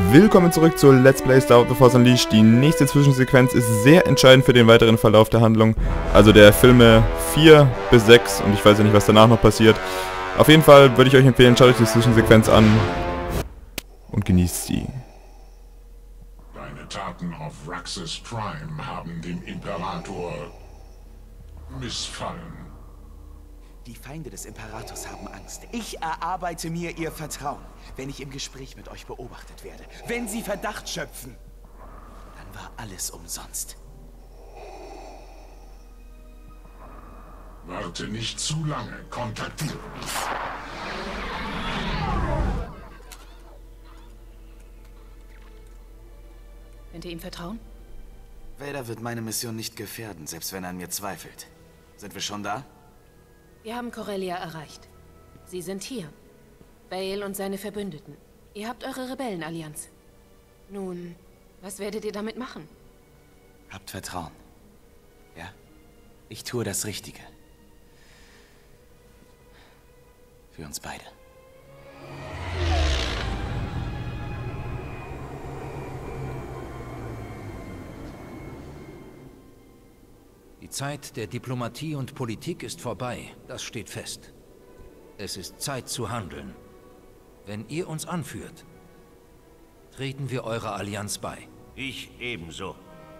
Willkommen zurück zu Let's Play Star Wars The Force Unleashed. Die nächste Zwischensequenz ist sehr entscheidend für den weiteren Verlauf der Handlung. Also der Filme 4 bis 6 und ich weiß ja nicht, was danach noch passiert. Auf jeden Fall würde ich euch empfehlen, schaut euch die Zwischensequenz an und genießt sie. Deine Taten auf Raxus Prime haben dem Imperator missfallen. Die Feinde des Imperators haben Angst. Ich erarbeite mir ihr Vertrauen, wenn ich im Gespräch mit euch beobachtet werde. Wenn sie Verdacht schöpfen, dann war alles umsonst. Warte nicht zu lange. Kontaktiere mich. Könnt ihr ihm vertrauen? Vader wird meine Mission nicht gefährden, selbst wenn er an mir zweifelt. Sind wir schon da? Wir haben Corellia erreicht. Sie sind hier. Bail und seine Verbündeten. Ihr habt eure Rebellenallianz. Nun, was werdet ihr damit machen? Habt Vertrauen. Ja? Ich tue das Richtige. Für uns beide. Die Zeit der Diplomatie und Politik ist vorbei, das steht fest. Es ist Zeit zu handeln. Wenn ihr uns anführt, treten wir eurer Allianz bei. Ich ebenso.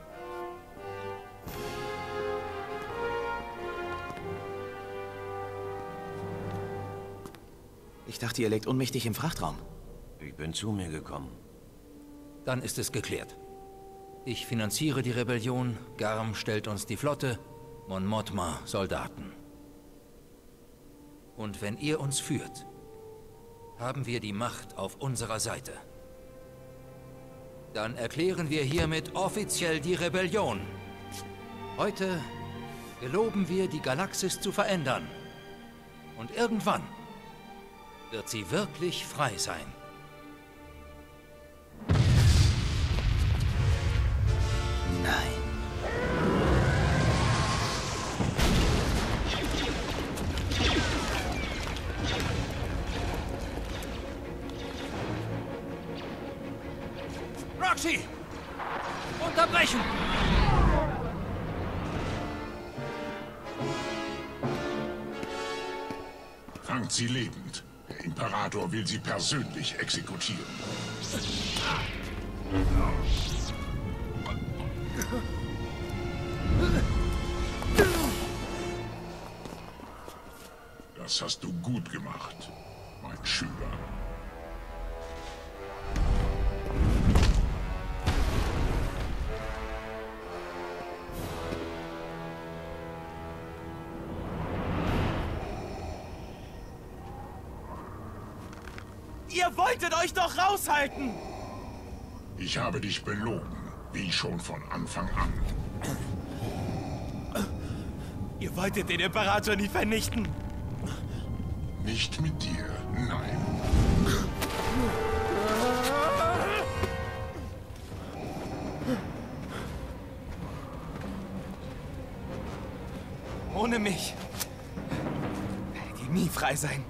Ich dachte, ihr legt ohnmächtig im Frachtraum. Ich bin zu mir gekommen. Dann ist es geklärt. Ich finanziere die Rebellion, Garm stellt uns die Flotte, Mon Mothma Soldaten. Und wenn ihr uns führt, haben wir die Macht auf unserer Seite. Dann erklären wir hiermit offiziell die Rebellion. Heute geloben wir, die Galaxis zu verändern. Und irgendwann wird sie wirklich frei sein. Nein. Roxy! Unterbrechen! Fangt sie lebend. Der Imperator will sie persönlich exekutieren. Das hast du gut gemacht, mein Schüler. Ihr wolltet euch doch raushalten! Ich habe dich belogen, wie schon von Anfang an. Ihr wolltet den Imperator nie vernichten! Nicht mit dir, nein. Ohne mich werdet ihr nie frei sein.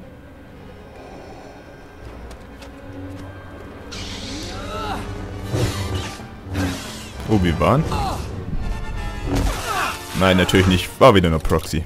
Obi-Wan? Nein, natürlich nicht. War wieder nur Proxy.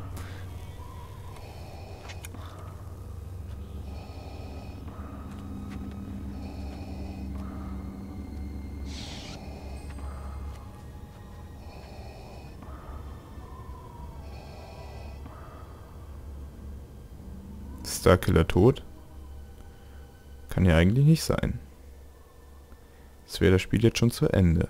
Starkiller tot? Kann ja eigentlich nicht sein. Jetzt wäre das Spiel jetzt schon zu Ende.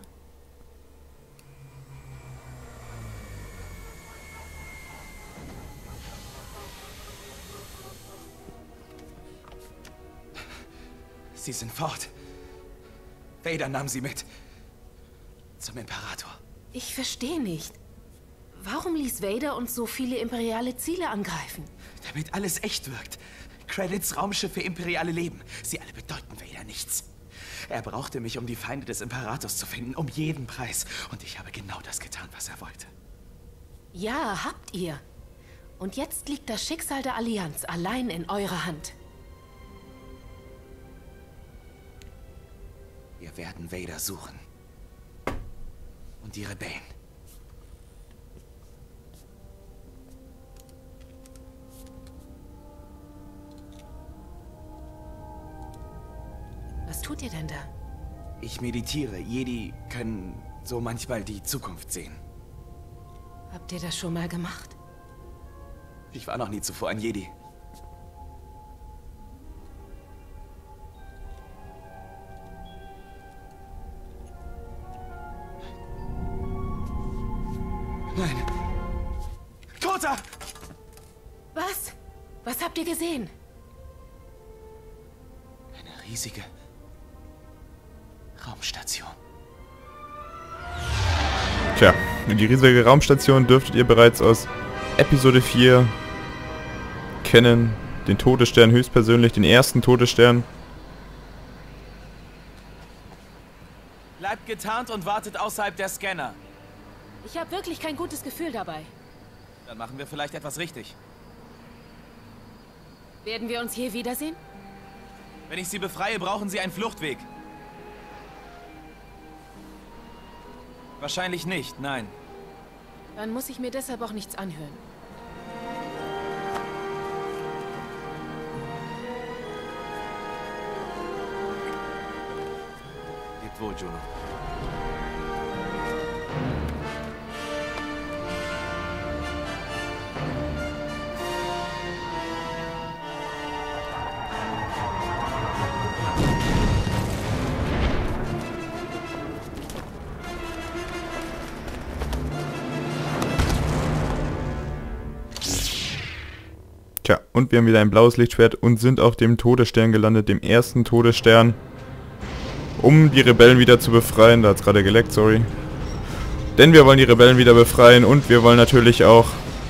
Sie sind fort. Vader nahm sie mit. Zum Imperator. Ich verstehe nicht. Warum ließ Vader uns so viele imperiale Ziele angreifen? Damit alles echt wirkt. Credits, Raumschiffe, imperiale Leben. Sie alle bedeuten Vader nichts. Er brauchte mich, um die Feinde des Imperators zu finden, um jeden Preis. Und ich habe genau das getan, was er wollte. Ja, habt ihr. Und jetzt liegt das Schicksal der Allianz allein in eurer Hand. Wir werden Vader suchen. Und die Rebellen. Was tut ihr denn da? Ich meditiere. Jedi können so manchmal die Zukunft sehen. Habt ihr das schon mal gemacht? Ich war noch nie zuvor ein Jedi. Nein. Kota! Was? Was habt ihr gesehen? Eine riesige Raumstation. Tja, die riesige Raumstation dürftet ihr bereits aus Episode 4 kennen. Den Todesstern höchstpersönlich, den ersten Todesstern. Bleibt getarnt und wartet außerhalb der Scanner. Ich habe wirklich kein gutes Gefühl dabei. Dann machen wir vielleicht etwas richtig. Werden wir uns hier wiedersehen? Wenn ich sie befreie, brauchen sie einen Fluchtweg. Wahrscheinlich nicht, nein. Dann muss ich mir deshalb auch nichts anhören. Lebt wohl, Juno. Tja, und wir haben wieder ein blaues Lichtschwert und sind auf dem Todesstern gelandet, dem ersten Todesstern. Um die Rebellen wieder zu befreien. Da hat es gerade geleckt, sorry. Denn wir wollen die Rebellen wieder befreien und wir wollen natürlich auch,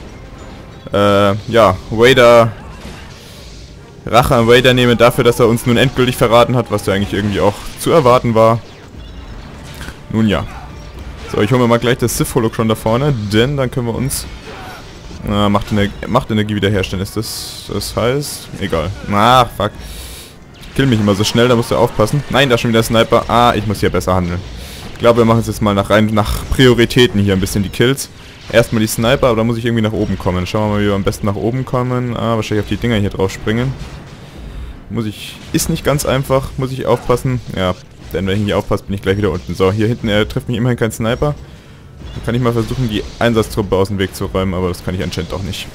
ja, Vader, Rache an Vader nehmen dafür, dass er uns nun endgültig verraten hat, was ja eigentlich irgendwie auch zu erwarten war. Nun ja. So, ich hole mir mal gleich das Sith-Holocron da vorne, denn dann können wir uns Machtenergie wiederherstellen. Ist das heißt? Egal. Ach, fuck. Ich kill mich immer so schnell, da musst du aufpassen. Nein, da ist schon wieder Sniper. Ah, ich muss hier besser handeln. Ich glaube, wir machen es jetzt mal nach Prioritäten hier ein bisschen die Kills. Erstmal die Sniper, aber da muss ich irgendwie nach oben kommen. Schauen wir mal, wie wir am besten nach oben kommen. Ah, wahrscheinlich auf die Dinger hier drauf springen. Ist nicht ganz einfach, muss ich aufpassen. Ja, denn wenn ich nicht aufpasse, bin ich gleich wieder unten. So, hier hinten trifft mich immerhin kein Sniper. Dann kann ich mal versuchen, die Einsatztruppe aus dem Weg zu räumen, aber das kann ich anscheinend auch nicht.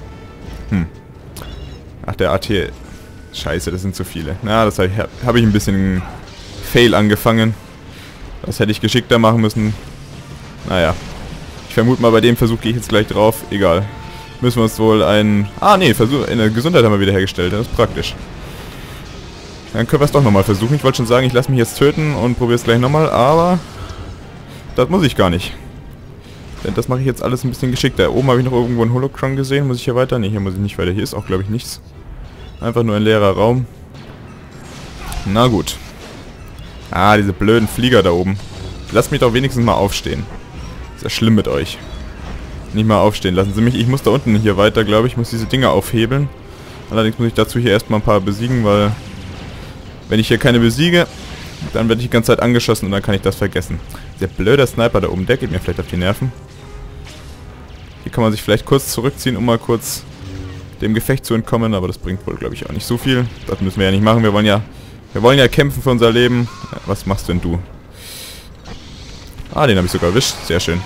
Ach, der AT... Scheiße, das sind zu viele. Na, das habe ich ein bisschen Fail angefangen. Das hätte ich geschickter machen müssen. Naja. Ich vermute mal, bei dem Versuch gehe ich jetzt gleich drauf. Egal. Müssen wir uns wohl einen... Ah, nee, eine Gesundheit haben wir wiederhergestellt. Das ist praktisch. Dann können wir es doch nochmal versuchen. Ich wollte schon sagen, ich lasse mich jetzt töten und probiere es gleich nochmal, aber... Das muss ich gar nicht. Denn das mache ich jetzt alles ein bisschen geschickter. Oben habe ich noch irgendwo einen Holocron gesehen. Muss ich hier weiter? Ne, hier muss ich nicht weiter. Hier ist auch, glaube ich, nichts. Einfach nur ein leerer Raum. Na gut. Ah, diese blöden Flieger da oben. Lasst mich doch wenigstens mal aufstehen. Ist ja schlimm mit euch. Nicht mal aufstehen. Lassen Sie mich. Ich muss da unten hier weiter, glaube ich. Ich muss diese Dinger aufhebeln. Allerdings muss ich dazu hier erstmal ein paar besiegen, weil... Wenn ich hier keine besiege, dann werde ich die ganze Zeit angeschossen und dann kann ich das vergessen. Der blöde Sniper da oben, der geht mir vielleicht auf die Nerven. Hier kann man sich vielleicht kurz zurückziehen, um mal kurz dem Gefecht zu entkommen, aber das bringt wohl, glaube ich, auch nicht so viel. Das müssen wir ja nicht machen. Wir wollen ja kämpfen für unser Leben. Was machst denn du? Ah, den habe ich sogar erwischt. Sehr schön.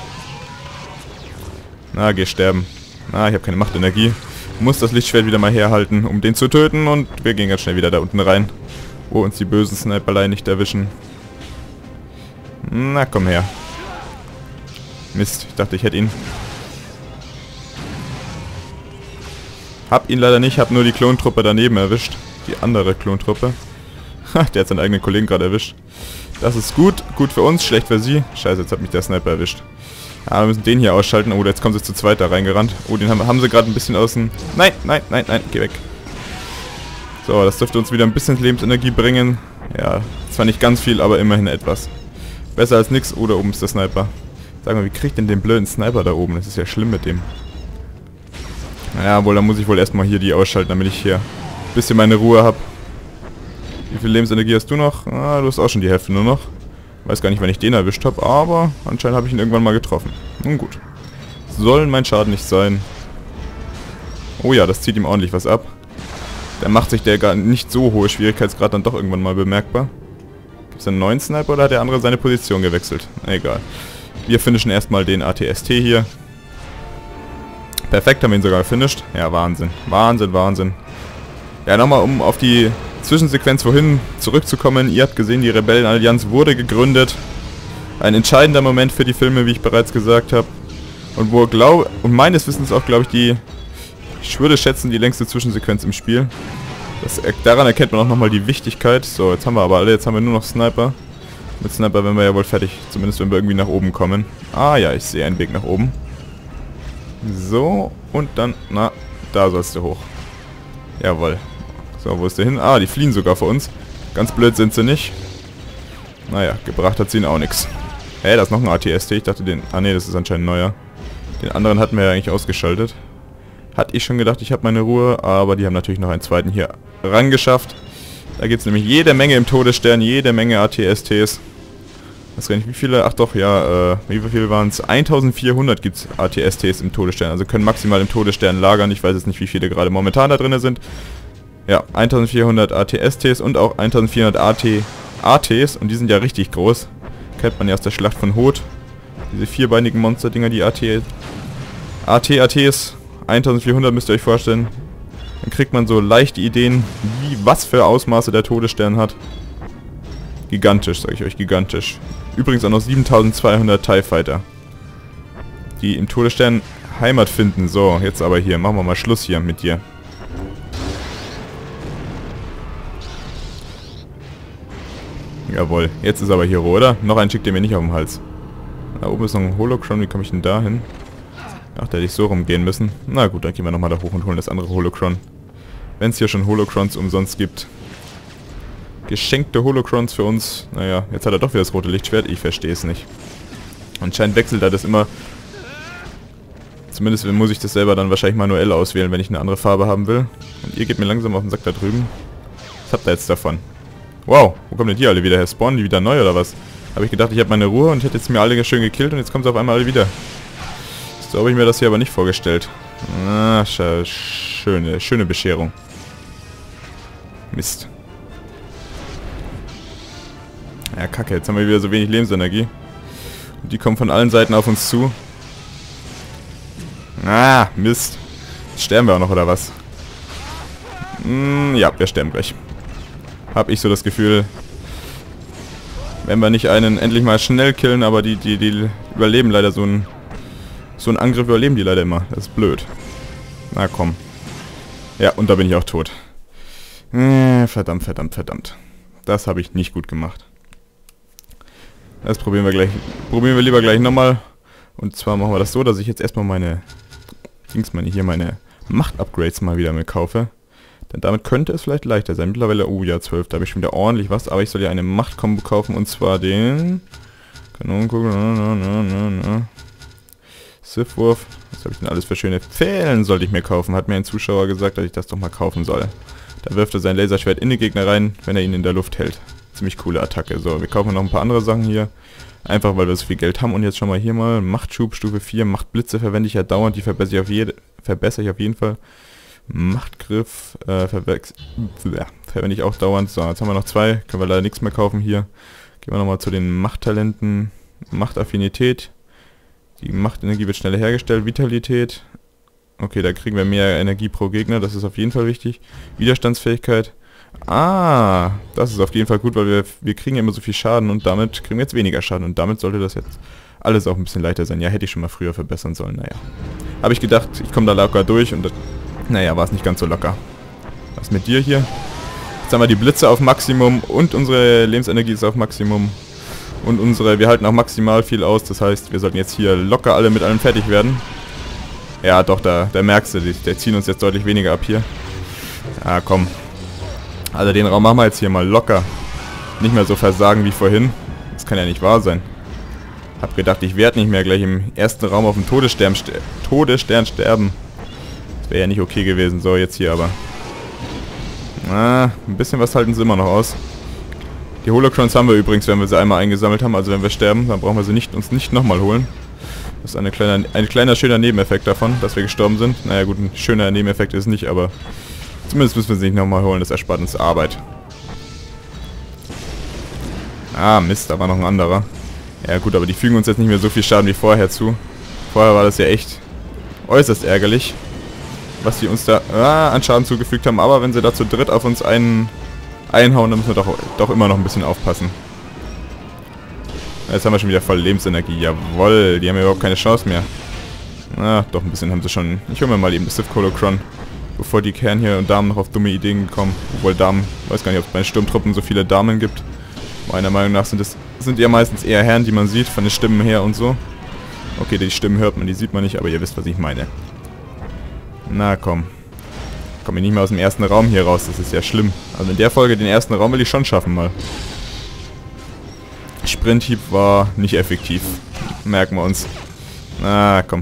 Na, geh sterben. Na, ich habe keine Machtenergie. Muss das Lichtschwert wieder mal herhalten, um den zu töten und wir gehen ganz schnell wieder da unten rein. Wo uns die bösen Sniperlein nicht erwischen. Na, komm her. Mist, ich dachte, ich hätte ihn. Hab ihn leider nicht, hab nur die Klontruppe daneben erwischt. Die andere Klontruppe. Ha, der hat seinen eigenen Kollegen gerade erwischt. Das ist gut, gut für uns, schlecht für sie. Scheiße, jetzt hat mich der Sniper erwischt. Ah, wir müssen den hier ausschalten. Oh, jetzt kommen sie zu zweit da reingerannt. Oh, den haben sie gerade ein bisschen außen... Nein, nein, nein, nein, geh weg. So, das dürfte uns wieder ein bisschen Lebensenergie bringen. Ja, zwar nicht ganz viel, aber immerhin etwas. Besser als nix. Oh, da oben ist der Sniper. Sag mal, wie kriegt denn den blöden Sniper da oben? Das ist ja schlimm mit dem. Naja, wohl, dann muss ich wohl erstmal hier die ausschalten, damit ich hier ein bisschen meine Ruhe habe. viel Lebensenergie hast du noch? Ah, du hast auch schon die Hälfte nur noch. Weiß gar nicht, wann ich den erwischt habe, aber anscheinend habe ich ihn irgendwann mal getroffen. Nun gut. Soll mein Schaden nicht sein. Oh ja, das zieht ihm ordentlich was ab. Der macht sich der gar nicht so hohe Schwierigkeitsgrad dann doch irgendwann mal bemerkbar. Gibt es einen neuen Sniper oder hat der andere seine Position gewechselt? Egal. Wir finishen erstmal den ATST hier. Perfekt, haben wir ihn sogar gefinisht. Ja, Wahnsinn. Wahnsinn, Wahnsinn. Ja, nochmal um auf die Zwischensequenz vorhin zurückzukommen. Ihr habt gesehen, die Rebellenallianz wurde gegründet. Ein entscheidender Moment für die Filme, wie ich bereits gesagt habe. Und wo meines Wissens auch, glaube ich, ich würde schätzen, die längste Zwischensequenz im Spiel. Daran erkennt man auch nochmal die Wichtigkeit. So, jetzt haben wir aber alle, jetzt haben wir nur noch Sniper. Mit Sniper wären wir ja wohl fertig, zumindest wenn wir irgendwie nach oben kommen. Ah ja, ich sehe einen Weg nach oben. So, und dann, na, da sollst du hoch. Jawohl. So, wo ist der hin? Ah, die fliehen sogar vor uns. Ganz blöd sind sie nicht. Naja, gebracht hat sie ihnen auch nichts. Hä, da ist noch ein ATST, ich dachte den... Ah ne, das ist anscheinend neuer. Den anderen hatten wir ja eigentlich ausgeschaltet. Hatte ich schon gedacht, ich habe meine Ruhe, aber die haben natürlich noch einen zweiten hier rangeschafft. Da gibt es nämlich jede Menge im Todesstern, jede Menge ATSTs. Weiß gar nicht, wie viele... Ach doch, ja, wie viele waren es? 1400 gibt es ATSTs im Todesstern, also können maximal im Todesstern lagern. Ich weiß jetzt nicht, wie viele gerade momentan da drin sind. Ja, 1400 ATSTs und auch 1400 ATs und die sind ja richtig groß. Kennt man ja aus der Schlacht von Hoth. Diese vierbeinigen Monster-Dinger, die ATs. 1400 müsst ihr euch vorstellen. Dann kriegt man so leichte Ideen, was für Ausmaße der Todesstern hat. Gigantisch, sage ich euch, gigantisch. Übrigens auch noch 7200 TIE Fighter, die im Todesstern Heimat finden. So, jetzt aber hier, machen wir mal Schluss hier mit dir. Jawohl, jetzt ist aber hier Ruhe, oder? Noch einen schickt ihr mir nicht auf den Hals. Da oben ist noch ein Holocron, wie komme ich denn da hin? Ach, da hätte ich so rumgehen müssen. Na gut, dann gehen wir nochmal da hoch und holen das andere Holocron. Wenn es hier schon Holocrons umsonst gibt. Geschenkte Holocrons für uns. Naja, jetzt hat er doch wieder das rote Lichtschwert. Ich verstehe es nicht. Anscheinend wechselt er das immer. Zumindest muss ich das selber dann wahrscheinlich manuell auswählen, wenn ich eine andere Farbe haben will. Und ihr geht mir langsam auf den Sack da drüben. Was habt ihr jetzt davon? Wow, wo kommen denn die alle wieder her? Spawnen die wieder neu oder was? Habe ich gedacht, ich habe meine Ruhe und ich hätte jetzt mir alle schön gekillt und jetzt kommen sie auf einmal alle wieder. So habe ich mir das hier aber nicht vorgestellt. Ah, schöne Bescherung. Mist. Ja, kacke, jetzt haben wir wieder so wenig Lebensenergie. Und die kommen von allen Seiten auf uns zu. Ah, Mist. Jetzt sterben wir auch noch, oder was? Ja, wir sterben gleich. Hab ich so das Gefühl, wenn wir nicht einen endlich mal schnell killen, aber die überleben leider so einen Angriff überleben die leider immer. Das ist blöd. Na komm. Ja, und da bin ich auch tot. Verdammt, verdammt, verdammt. Das habe ich nicht gut gemacht. Das probieren wir gleich. Probieren wir lieber gleich nochmal. Und zwar machen wir das so, dass ich jetzt erstmal meine Macht-Upgrades mal wieder mit kaufe. Denn damit könnte es vielleicht leichter sein. Mittlerweile, oh ja, 12, da habe ich schon wieder ordentlich was. Aber ich soll ja eine Macht-Kombo kaufen und zwar den... Kanonenkugel, Sith-Wurf. Was habe ich denn alles für schöne Pfählen sollte ich mir kaufen? Hat mir ein Zuschauer gesagt, dass ich das doch mal kaufen soll. Da wirft er sein Laserschwert in den Gegner rein, wenn er ihn in der Luft hält. Ziemlich coole Attacke. So, wir kaufen noch ein paar andere Sachen hier. Einfach, weil wir so viel Geld haben. Und jetzt schon mal hier mal Machtschub, Stufe 4. Machtblitze verwende ich ja dauernd. Die verbessere ich auf jeden Fall. Machtgriff verwende ich auch dauernd. So, jetzt haben wir noch 2. Können wir leider nichts mehr kaufen hier. Gehen wir nochmal zu den Machttalenten. Machtaffinität. Die Machtenergie wird schneller hergestellt. Vitalität. Okay, da kriegen wir mehr Energie pro Gegner. Das ist auf jeden Fall wichtig. Widerstandsfähigkeit. Ah, das ist auf jeden Fall gut, weil wir kriegen ja immer so viel Schaden und damit kriegen wir jetzt weniger Schaden. Und damit sollte das jetzt alles auch ein bisschen leichter sein. Ja, hätte ich schon mal früher verbessern sollen. Naja. Habe ich gedacht, ich komme da locker durch und das, naja, war es nicht ganz so locker. Was mit dir hier? Jetzt haben wir die Blitze auf Maximum und unsere Lebensenergie ist auf Maximum. Und wir halten auch maximal viel aus. Das heißt, wir sollten jetzt hier locker alle mit allem fertig werden. Ja, doch, da merkst du, der ziehen uns jetzt deutlich weniger ab hier. Ah, komm. Also den Raum machen wir jetzt hier mal locker. Nicht mehr so versagen wie vorhin. Das kann ja nicht wahr sein. Hab gedacht, ich werde nicht mehr gleich im ersten Raum auf dem Todesstern sterben. Das wäre ja nicht okay gewesen. So, jetzt hier aber. Ein bisschen was halten sie immer noch aus. Die Holocrons haben wir übrigens, wenn wir sie einmal eingesammelt haben. Also wenn wir sterben, dann brauchen wir sie uns nicht nochmal holen. Das ist ein kleiner schöner Nebeneffekt davon, dass wir gestorben sind. Naja gut, ein schöner Nebeneffekt ist es nicht, aber zumindest müssen wir sie nicht nochmal holen. Das erspart uns Arbeit. Ah, Mist, da war noch ein anderer. Ja gut, aber die fügen uns jetzt nicht mehr so viel Schaden wie vorher zu. Vorher war das ja echt äußerst ärgerlich, was die uns da an Schaden zugefügt haben. Aber wenn sie da zu dritt auf uns einhauen, dann müssen wir doch immer noch ein bisschen aufpassen. Jetzt haben wir schon wieder voll Lebensenergie. Jawohl, die haben ja überhaupt keine Chance mehr. Doch ein bisschen haben sie schon. Ich hole mir mal eben das Sith Holocron, bevor die Kern hier und Damen noch auf dumme Ideen kommen. Obwohl Damen, ich weiß gar nicht, ob es bei den Sturmtruppen so viele Damen gibt. Meiner Meinung nach sind ja meistens eher Herren, die man sieht, von den Stimmen her und so. Okay, die Stimmen hört man, die sieht man nicht, aber ihr wisst, was ich meine. Na komm. Komm ich nicht mehr aus dem ersten Raum hier raus, das ist ja schlimm. Also in der Folge den ersten Raum will ich schon schaffen mal. Sprinthieb war nicht effektiv. Merken wir uns. Na komm.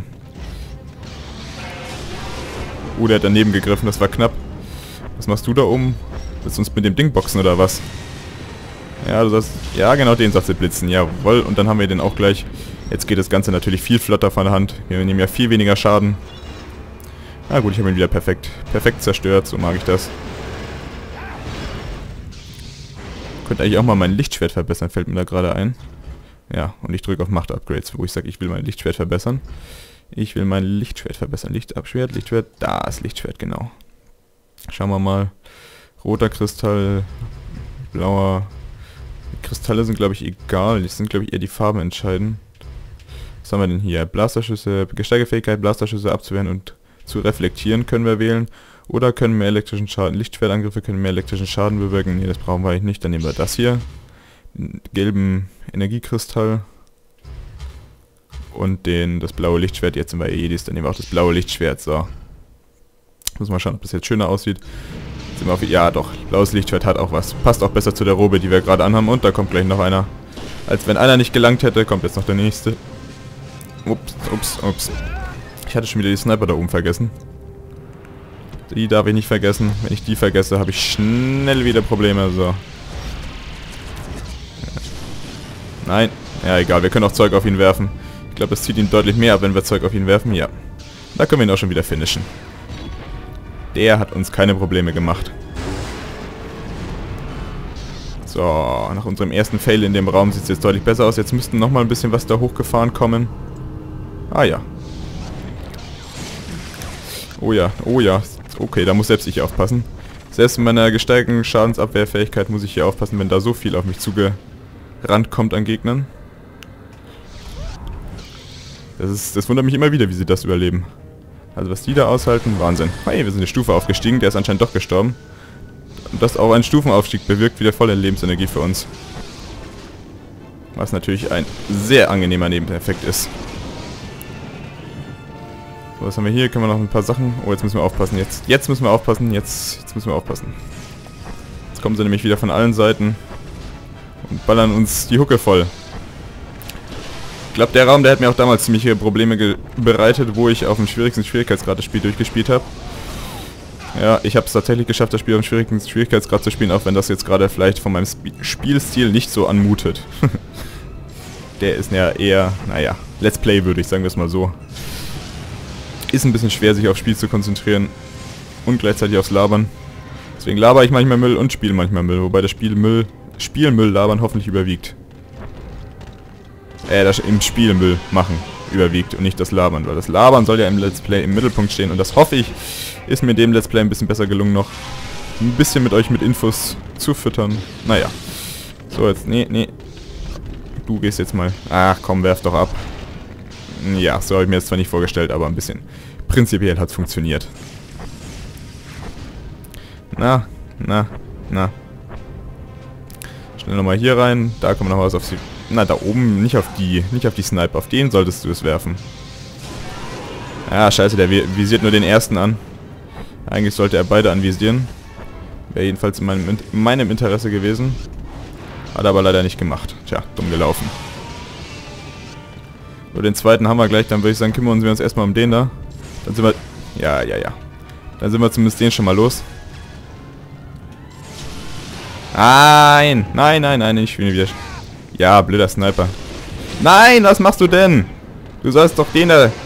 Der hat daneben gegriffen, das war knapp. Was machst du da oben? Willst du uns mit dem Ding boxen oder was? Ja, du sagst, ja genau, den sagst du blitzen, jawohl. Und dann haben wir den auch gleich. Jetzt geht das Ganze natürlich viel flotter von der Hand. Wir nehmen ja viel weniger Schaden. Na gut, ich habe ihn wieder perfekt zerstört, so mag ich das. Könnte eigentlich auch mal mein Lichtschwert verbessern, fällt mir da gerade ein. Ja, und ich drücke auf Macht-Upgrades, wo ich sage, ich will mein Lichtschwert verbessern. Ich will mein Lichtschwert verbessern. Lichtabschwert, Lichtschwert, da ist Lichtschwert, genau. Schauen wir mal. Roter Kristall, blauer. Die Kristalle sind, glaube ich, egal. Die sind, glaube ich, eher die Farben entscheiden. Was haben wir denn hier? Blasterschüsse, Gesteigerfähigkeit, Blasterschüsse abzuwehren und zu reflektieren können wir wählen. Oder können mehr elektrischen Schaden. Lichtschwertangriffe können mehr elektrischen Schaden bewirken. Ne, das brauchen wir eigentlich nicht. Dann nehmen wir das hier. Den gelben Energiekristall. Und das blaue Lichtschwert. Jetzt sind wir Jedis. Dann nehmen wir auch das blaue Lichtschwert. So. Muss mal schauen, ob das jetzt schöner aussieht. Jetzt sind wir auf, ja doch, blaues Lichtschwert hat auch was. Passt auch besser zu der Robe, die wir gerade anhaben. Und da kommt gleich noch einer. Als wenn einer nicht gelangt hätte, kommt jetzt noch der nächste. Ups. Ich hatte schon wieder die Sniper da oben vergessen. Die darf ich nicht vergessen. Wenn ich die vergesse, habe ich schnell wieder Probleme. So. Nein. Ja, egal. Wir können auch Zeug auf ihn werfen. Ich glaube, es zieht ihn deutlich mehr ab, wenn wir Zeug auf ihn werfen. Ja. Da können wir ihn auch schon wieder finishen. Der hat uns keine Probleme gemacht. So, nach unserem ersten Fail in dem Raum sieht es jetzt deutlich besser aus. Jetzt müssten nochmal ein bisschen was da hochgefahren kommen. Ah ja. Oh ja. Okay, da muss selbst ich aufpassen. Selbst mit meiner gesteigerten Schadensabwehrfähigkeit muss ich hier aufpassen, wenn da so viel auf mich zugerannt kommt an Gegnern. Das wundert mich immer wieder, wie sie das überleben. Also was die da aushalten, Wahnsinn. Hey, wir sind eine Stufe aufgestiegen, der ist anscheinend doch gestorben. Und das auch ein Stufenaufstieg bewirkt wieder volle Lebensenergie für uns. Was natürlich ein sehr angenehmer Nebeneffekt ist. So, was haben wir hier? Können wir noch ein paar Sachen... Oh, jetzt müssen wir aufpassen. Jetzt müssen wir aufpassen. Jetzt müssen wir aufpassen. Jetzt kommen sie nämlich wieder von allen Seiten und ballern uns die Hucke voll. Ich glaube, der Raum, der hat mir auch damals ziemliche Probleme bereitet, wo ich auf dem schwierigsten Schwierigkeitsgrad das Spiel durchgespielt habe. Ja, ich habe es tatsächlich geschafft, das Spiel auf dem schwierigsten Schwierigkeitsgrad zu spielen, auch wenn das jetzt gerade vielleicht von meinem Spielstil nicht so anmutet. Der ist ja eher, naja, Let's Play würde ich sagen, wir es mal so. Ist ein bisschen schwer, sich aufs Spiel zu konzentrieren und gleichzeitig aufs Labern. Deswegen laber ich manchmal Müll und spiele manchmal Müll, wobei das Spielmüll labern hoffentlich überwiegt. Das im Spiel Müll machen überwiegt und nicht das Labern, weil das Labern soll ja im Let's Play im Mittelpunkt stehen und das hoffe ich, ist mir dem Let's Play ein bisschen besser gelungen, noch ein bisschen mit euch mit Infos zu füttern. Naja. So, jetzt, nee. Du gehst jetzt mal. Ach komm, werf doch ab. Ja, so habe ich mir jetzt zwar nicht vorgestellt, aber ein bisschen. Prinzipiell hat es funktioniert. Na. Schnell nochmal hier rein. Da kommen wir noch was auf sie. Na, da oben, nicht auf die Sniper. Auf den solltest du es werfen. Ja, scheiße, der visiert nur den ersten an. Eigentlich sollte er beide anvisieren. Wäre jedenfalls in meinem Interesse gewesen. Hat er aber leider nicht gemacht. Tja, dumm gelaufen. So, den zweiten haben wir gleich. Dann würde ich sagen, kümmern wir uns erstmal um den da. Dann sind wir... Ja. Dann sind wir zumindest den schon mal los. Nein, nein, nein, nein, ich will wieder... Ja, blöder Sniper. Nein, was machst du denn? Du sollst doch den da...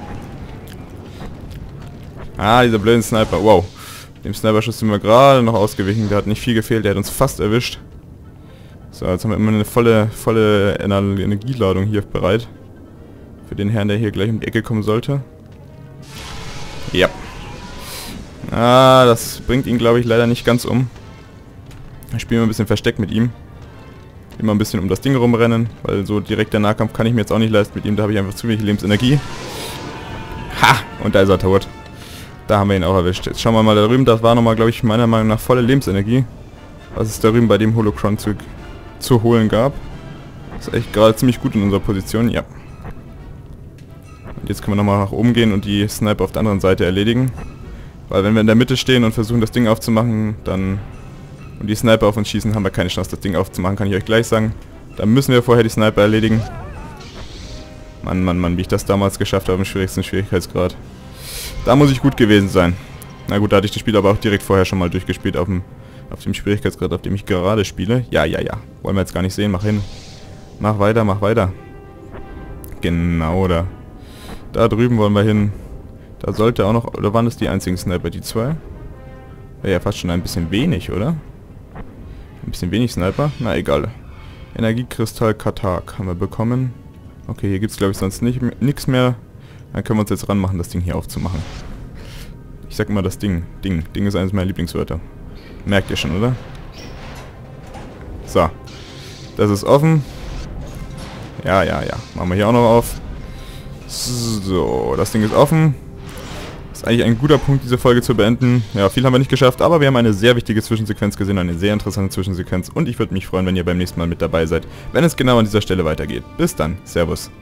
Ah, dieser blöden Sniper. Wow. Dem Sniper-Schuss sind wir gerade noch ausgewichen. Der hat nicht viel gefehlt. Der hat uns fast erwischt. So, jetzt haben wir immer eine volle Energieladung hier bereit. Für den Herrn, der hier gleich um die Ecke kommen sollte. Ja. Ah, das bringt ihn, glaube ich, leider nicht ganz um. Ich spiele mal ein bisschen versteckt mit ihm. Immer ein bisschen um das Ding rumrennen, weil so direkt der Nahkampf kann ich mir jetzt auch nicht leisten. Mit ihm, da habe ich einfach zu wenig Lebensenergie. Ha! Und da ist er tot. Da haben wir ihn auch erwischt. Jetzt schauen wir mal da drüben. Das war nochmal, glaube ich, meiner Meinung nach volle Lebensenergie. Was es da drüben bei dem Holocron zu holen gab. Ist echt gerade ziemlich gut in unserer Position. Ja. Und jetzt können wir nochmal nach oben gehen und die Sniper auf der anderen Seite erledigen. Weil wenn wir in der Mitte stehen und versuchen das Ding aufzumachen, dann... Und die Sniper auf uns schießen, haben wir keine Chance, das Ding aufzumachen, kann ich euch gleich sagen. Da müssen wir vorher die Sniper erledigen. Mann, Mann, Mann, wie ich das damals geschafft habe im schwierigsten Schwierigkeitsgrad. Da muss ich gut gewesen sein. Na gut, da hatte ich das Spiel aber auch direkt vorher schon mal durchgespielt auf dem Schwierigkeitsgrad, auf dem ich gerade spiele. Ja, ja, ja. Wollen wir jetzt gar nicht sehen, mach hin. Mach weiter, mach weiter. Genau da. Da drüben wollen wir hin. Da sollte auch noch... Oder waren das die einzigen Sniper, die zwei? Wäre ja fast schon ein bisschen wenig, oder? Ein bisschen wenig Sniper? Na egal. Energiekristall Katak haben wir bekommen. Okay, hier gibt es glaube ich sonst nichts mehr. Dann können wir uns jetzt ranmachen, das Ding hier aufzumachen. Ich sag immer das Ding. Ding ist eines meiner Lieblingswörter. Merkt ihr schon, oder? So. Das ist offen. Ja, ja, ja. Machen wir hier auch noch auf. So, das Ding ist offen. Ist eigentlich ein guter Punkt, diese Folge zu beenden. Ja, viel haben wir nicht geschafft, aber wir haben eine sehr wichtige Zwischensequenz gesehen, eine sehr interessante Zwischensequenz. Und ich würde mich freuen, wenn ihr beim nächsten Mal mit dabei seid, wenn es genau an dieser Stelle weitergeht. Bis dann. Servus.